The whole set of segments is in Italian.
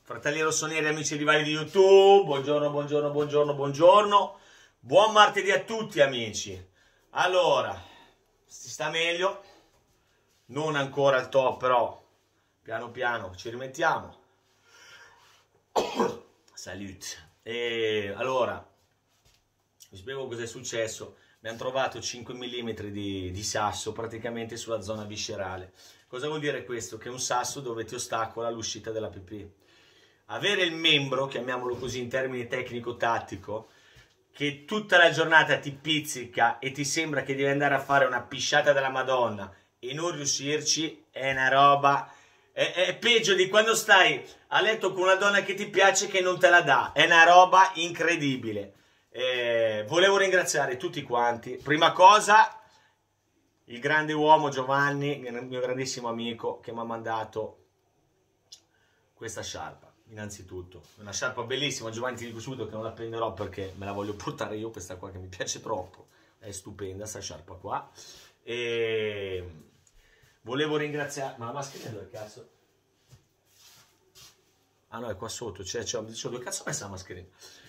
Fratelli rossoneri, amici rivali di YouTube, buongiorno, buongiorno, buongiorno, buongiorno. Buon martedì a tutti, amici. Allora, si sta meglio, non ancora al top, però piano piano ci rimettiamo. Salute. E allora, vi spiego cosa è successo. Abbiamo trovato 5 mm di sasso praticamente sulla zona viscerale. Cosa vuol dire questo? Che è un sasso dove ti ostacola l'uscita della pipì. Avere il membro, chiamiamolo così in termini tecnico-tattico, che tutta la giornata ti pizzica e ti sembra che devi andare a fare una pisciata della Madonna e non riuscirci, è una roba... È peggio di quando stai a letto con una donna che ti piace che non te la dà. È una roba incredibile. Volevo ringraziare tutti quanti. Prima cosa, il grande uomo Giovanni, il mio grandissimo amico, che mi ha mandato questa sciarpa. Innanzitutto, una sciarpa bellissima. Giovanni, ti dico subito che non la prenderò perché me la voglio portare io, questa qua che mi piace troppo. È stupenda sta sciarpa qua. E volevo ringraziare... Ma la mascherina dove cazzo? Ah no, è qua sotto. C'ho dove cazzo ho messo la mascherina?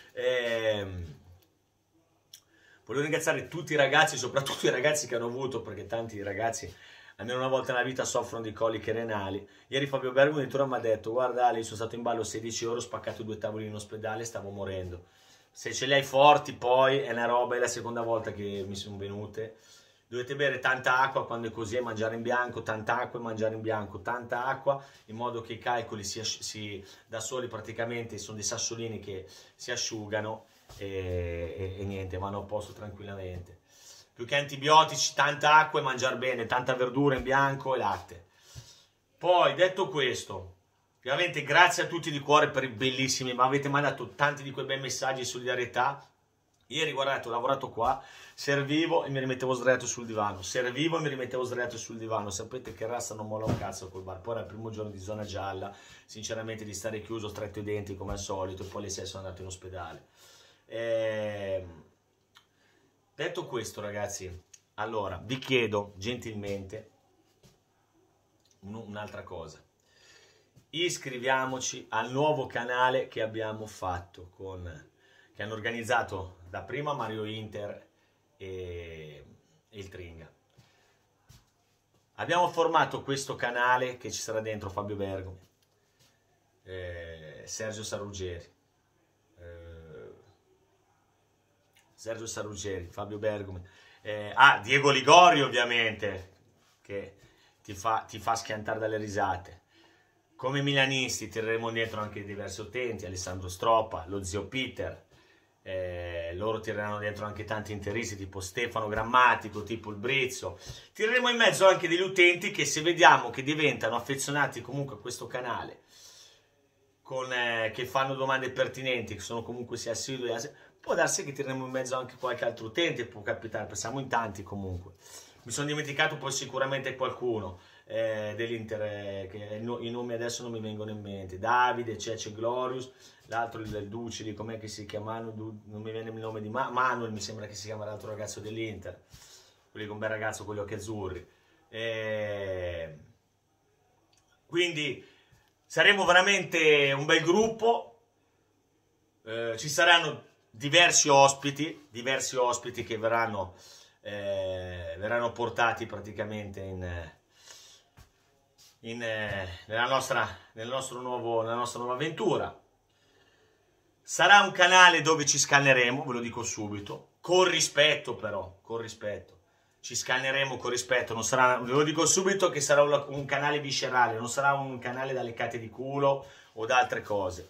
Volevo ringraziare tutti i ragazzi, soprattutto i ragazzi che hanno avuto, perché tanti ragazzi almeno una volta nella vita soffrono di coliche renali. Ieri Fabio Bergo addirittura mi ha detto: guarda Ali, sono stato in ballo 16 ore, ho spaccato 2 tavoli in ospedale, stavo morendo. Se ce li hai forti poi è una roba, è la seconda volta che mi sono venute. Dovete bere tanta acqua quando è così, mangiare in bianco, tanta acqua e mangiare in bianco, tanta acqua, in modo che i calcoli da soli praticamente sono dei sassolini che si asciugano e niente, vanno a posto tranquillamente. Più che antibiotici, tanta acqua e mangiare bene, tanta verdura in bianco e latte. Poi, detto questo, ovviamente grazie a tutti di cuore per i bellissimi, ma avete mandato tanti di quei bei messaggi di solidarietà. Ieri, guardate, ho lavorato qua, servivo e mi rimettevo sdraiato sul divano. Sapete che razza non molla un cazzo col bar. Poi era il primo giorno di zona gialla, sinceramente di stare chiuso, stretto i denti come al solito, e poi alle 6 sono andato in ospedale. Detto questo, ragazzi, allora vi chiedo gentilmente un'altra cosa. Iscriviamoci al nuovo canale che abbiamo fatto che hanno organizzato dapprima Mario Inter e il Tringa. Abbiamo formato questo canale che ci sarà dentro Fabio Bergomi, Sergio Sarruggeri, Fabio Bergomi, Diego Ligori ovviamente, che ti fa schiantare dalle risate. Come milanisti tireremo dietro anche diversi utenti, Alessandro Stroppa, lo zio Peter, loro tireranno dentro anche tanti interisti tipo Stefano Grammatico, tipo il Brizzo. Tireremo in mezzo anche degli utenti che, se vediamo che diventano affezionati comunque a questo canale, che fanno domande pertinenti, che sono comunque sia assidui, può darsi che tireremo in mezzo anche qualche altro utente, può capitare, siamo in tanti comunque. Mi sono dimenticato poi sicuramente qualcuno dell'Inter, che i nomi adesso non mi vengono in mente. Davide, Cece Glorious, l'altro del Ducili, com'è che si chiama? Non mi viene il nome di Manuel, mi sembra che si chiama l'altro ragazzo dell'Inter, quelli con un bel ragazzo con gli occhi azzurri. Quindi saremo veramente un bel gruppo, ci saranno diversi ospiti che verranno portati praticamente nella nostra nuova avventura. Sarà un canale dove ci scanneremo, ve lo dico subito, con rispetto però, con rispetto. Ci scanneremo con rispetto, non sarà, ve lo dico subito che sarà un canale viscerale, non sarà un canale da leccate di culo o da altre cose.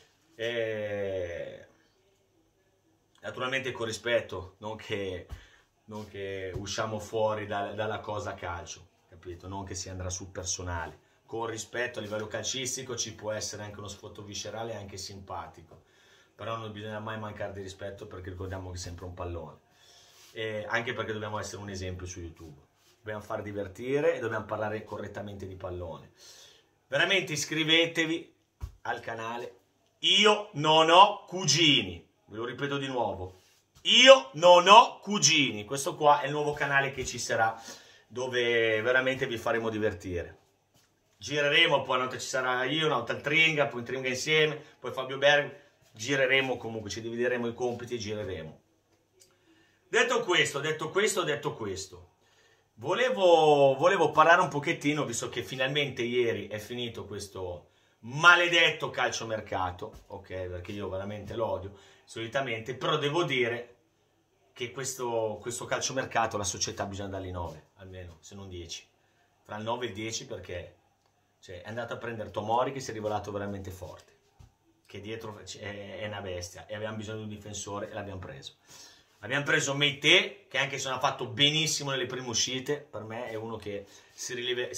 Naturalmente con rispetto, non che usciamo fuori dalla cosa calcio, capito? Non che si andrà sul personale. Con rispetto a livello calcistico ci può essere anche uno sfottò viscerale, anche simpatico, però non bisogna mai mancare di rispetto, perché ricordiamo che è sempre un pallone, anche perché dobbiamo essere un esempio su YouTube, dobbiamo far divertire e dobbiamo parlare correttamente di pallone. Veramente iscrivetevi al canale. Io non ho cugini, ve lo ripeto di nuovo, io non ho cugini. Questo qua è il nuovo canale che ci sarà, dove veramente vi faremo divertire. gireremo, poi una volta ci sarà io, una volta il Tringa, poi il Tringa insieme, poi Fabio Berg, gireremo comunque, ci divideremo i compiti e gireremo. Detto questo, volevo parlare un pochettino, visto che finalmente ieri è finito questo maledetto calciomercato, ok, perché io veramente lo odio, solitamente, però devo dire che questo calciomercato la società bisogna dargli 9, almeno, se non 10. Tra il 9 e il 10 perché è andato a prendere Tomori che si è rivelato veramente forte, che dietro è una bestia e avevamo bisogno di un difensore e l'abbiamo preso. Abbiamo preso Meite, che anche se non ha fatto benissimo nelle prime uscite, per me è uno che si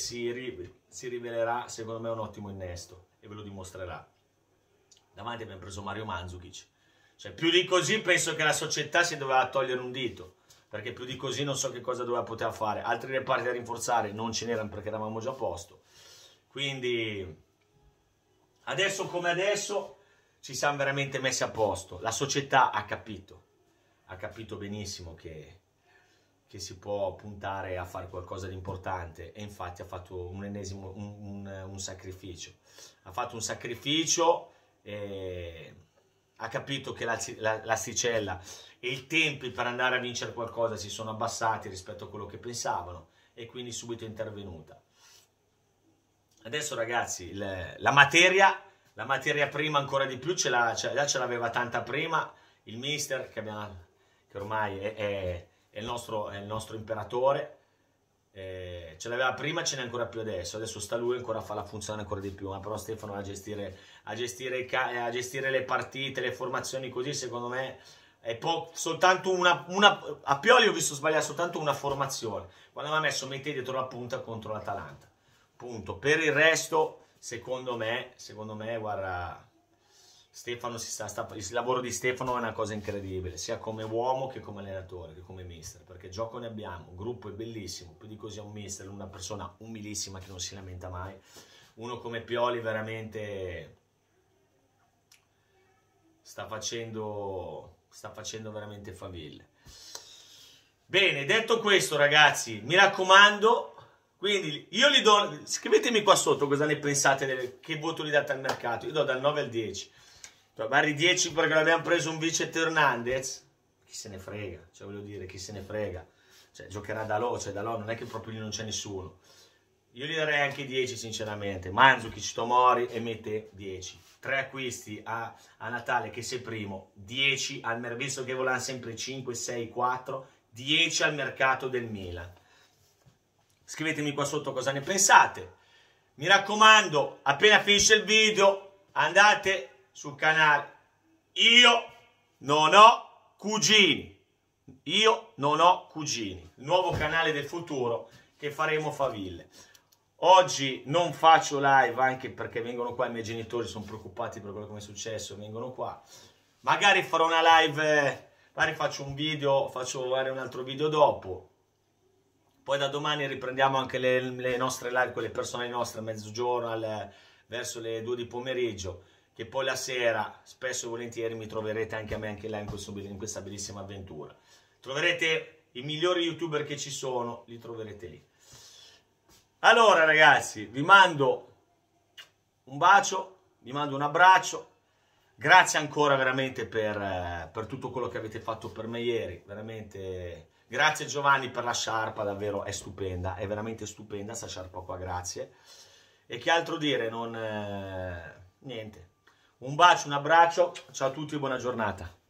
rivelerà, secondo me, un ottimo innesto e ve lo dimostrerà. Davanti abbiamo preso Mario Mandzukic. Cioè, più di così penso che la società si doveva togliere un dito, perché più di così non so che cosa poteva fare. Altri reparti da rinforzare non ce n'erano perché eravamo già a posto. Quindi, adesso come adesso, ci siamo veramente messi a posto. La società ha capito benissimo che si può puntare a fare qualcosa di importante e infatti ha fatto un ennesimo un sacrificio. Ha fatto un sacrificio e ha capito che l'asticella e i tempi per andare a vincere qualcosa si sono abbassati rispetto a quello che pensavano e quindi subito è intervenuta. Adesso ragazzi la materia prima ancora di più già ce l'aveva tanta prima il mister che ormai è il nostro imperatore, ce l'aveva prima, ce n'è ancora più adesso sta lui ancora a farla funzionare ancora di più, ma però Stefano a gestire le partite, le formazioni così, secondo me è soltanto a Pioli ho visto sbagliare soltanto una formazione, quando mi ha messo Meite dietro la punta contro l'Atalanta, punto. Per il resto secondo me guarda, Stefano il lavoro di Stefano è una cosa incredibile, sia come uomo che come allenatore, che come mister, perché gioco ne abbiamo, il gruppo è bellissimo, più di così è un mister, una persona umilissima che non si lamenta mai, uno come Pioli veramente sta facendo veramente faville. Bene, detto questo ragazzi, mi raccomando, quindi io gli do, scrivetemi qua sotto cosa ne pensate, che voto gli date al mercato, io do dal 9 al 10. Magari 10 perché l'abbiamo preso un vice Hernandez, chi se ne frega, cioè voglio dire, chi se ne frega, cioè giocherà da Lo, non è che proprio lì non c'è nessuno. Io gli darei anche 10 sinceramente, Mandzukic, Tomori e Meite 10. 3 acquisti a Natale che sei primo, 10 al mercato, visto che volano sempre 5, 6, 4, 10 al mercato del Milan. Scrivetemi qua sotto cosa ne pensate. Mi raccomando, appena finisce il video, andate sul canale. Io non ho cugini. Il nuovo canale del futuro che faremo faville. Oggi non faccio live anche perché vengono qua i miei genitori, sono preoccupati per quello che mi è successo, vengono qua. Magari farò una live, magari faccio un video, faccio magari un altro video dopo. Poi da domani riprendiamo anche le nostre live, quelle personali nostre, a mezzogiorno, verso le 2 di pomeriggio, che poi la sera, spesso e volentieri, mi troverete anche a me, anche là, in questa bellissima avventura. Troverete i migliori youtuber che ci sono, li troverete lì. Allora ragazzi, vi mando un bacio, vi mando un abbraccio, grazie ancora veramente per tutto quello che avete fatto per me ieri, veramente grazie Giovanni per la sciarpa, davvero è stupenda, è veramente stupenda sta sciarpa qua, grazie. E che altro dire, niente, un bacio, un abbraccio, ciao a tutti e buona giornata.